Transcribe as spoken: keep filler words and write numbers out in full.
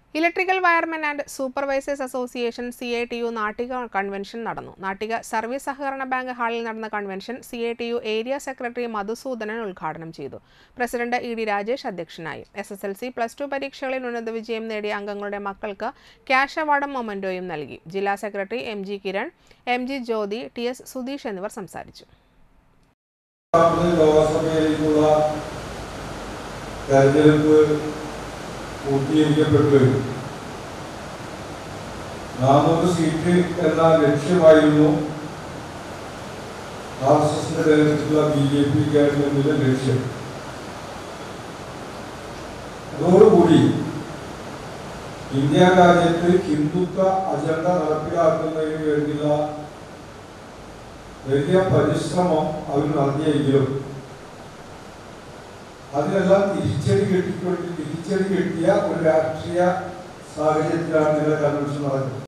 Electrical wiremen and supervisors association C I T U Nattika convention നടന്നു. Nattika service സഹകരണ bank ഹാളിൽ നടന്ന convention C I T U area secretary Madhusudanan ഉദ്ഘാടനം ചെയ്തു. President E D Rajesh അധ്യക്ഷനായി. S S L C plus two പരീക്ഷകളിൽ ഉന്നത വിജയം നേടിയ അംഗങ്ങളുടെ മക്കൾക്ക് ക്യാഷ് അവാർഡും മൊമെന്റോയും നൽകി. ജില്ലാ secretary M G Kiran, M G Jyothi, T S Sudheesh എന്നിവർ സംസാരിച്ചു. പൂർത്തീകരിക്കപ്പെട്ടു. നാനൂറ് സീറ്റ് എന്ന ലക്ഷ്യമായിരുന്നു ആർ എസ് എസിന്റെ നേതൃത്വത്തിലുള്ള ബി ജെ പി ഗവൺമെന്റിന്റെ ലക്ഷ്യം. അതോടുകൂടി ഇന്ത്യ രാജ്യത്ത് ഹിന്ദുത്വ അജണ്ട നടപ്പിലാക്കുന്നതിന് വേണ്ടിയുള്ള വലിയ പരിശ്രമം അവർ നടത്തിയെങ്കിലും അതിനെല്ലാം തിരിച്ചടി കിട്ടിക്കൊണ്ട് തിരിച്ചടി കിട്ടിയ ഒരു രാഷ്ട്രീയ സാഹചര്യത്തിലാണ് നിങ്ങളുടെ കൺവെൻഷൻ നടക്കുന്നത്.